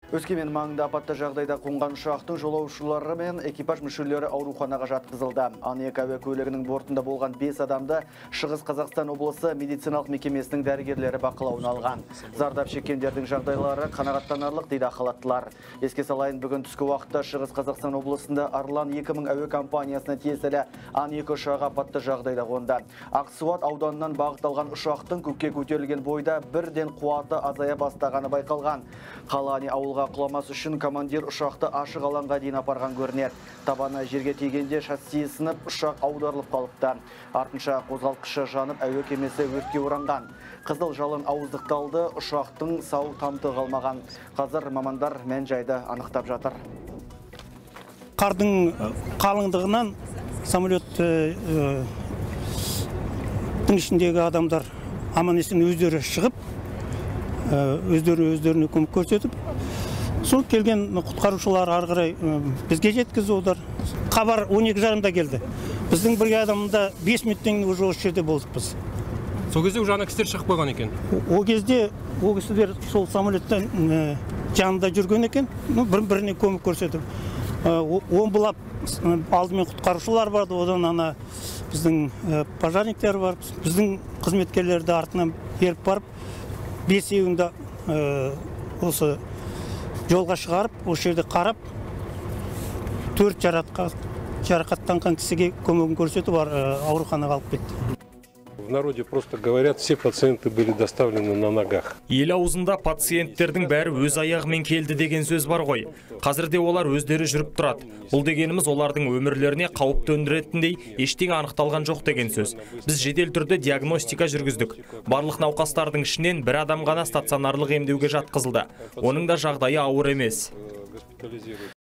Өскемен маңында апатты жағдайда қонған ұшақтың жолаушылары мен экипаж мүшелері ауруханаға жатқызылды. Ан-2 әуе көлігінің бортында болған 5 адамды Шығыс Қазақстан облысы медициналық мекемесінің дәрігерлері бақылауына алған. Зардап шеккендердің жағдайлары қанағаттанарлық дейді халаттылар. Еске салайын, бүгін түскі уақытта Шығыс Қазақстан облысында Арлан 2000 әуе компаниясына тиесілі Ан-2 ұшағы апатты жағдайда қонды. Ақсуат ауданынан бағытталған ұшақтың көкке көтерілген бойда бірден қуаты азая бастағаны байқалған. Қаланы ауылға құламас үшін командир ұшақты ашық алаңға дейін апарған көрінеді. Табаны жерге тигенде шассиі сынып, ұшақ аударылып қалыпты. Артынша қозғалтқышы жанып, әуе кемесі өртке оранған. Қызыл жалын ауыздықталды, ұшақтың сау тамты қалмаған. Қазір мамандар мән-жайды анықтап жатыр. Қардың қалыңдығынан самолеттің ішіндегі адамдар аман-есен өздері шығып, өздеріне көмек көрсетіп, сол келген құтқарушылар ары қарай бізге жеткізді олар. Хабар 12:30-да келді. Біздің бригадамызда 5 минуттен уже осы жерде болдық біз. Сол кезде уже ана кісілер шығып қойған екен. Ол кезде ол кісілер сол самолеттен жанында жүрген екен, біріне көмек көрсетіп. Омбылап алдымен құтқарушылар барды, одан ана біздің пожарниктер бар, біздің қызметкерлерді артынан беріп барып, 5-еуінде осы жолға шығарып, осы жерде қарап, 4 жарақаттанған кісіге көмегін көрсетіп ауруханаға алып кетті. В народе просто говорят, все пациенты были доставлены на ногах. Ел аузында пациенттердің бәрі өз аяғымен келді деген сөз бар ғой. Қазірде олар өздері жүріп тұрады. Бұл дегеніміз олардың өмірлеріне қауіп төндіретіндей ештеңе анықталған жоқ деген сөз. Біз жедел түрде диагностика жүргіздік. Барлық науқастардың ішінен бір адам ғана стационарлық емдеуге жатқызылды. Оның да жағдайы ауыр емес.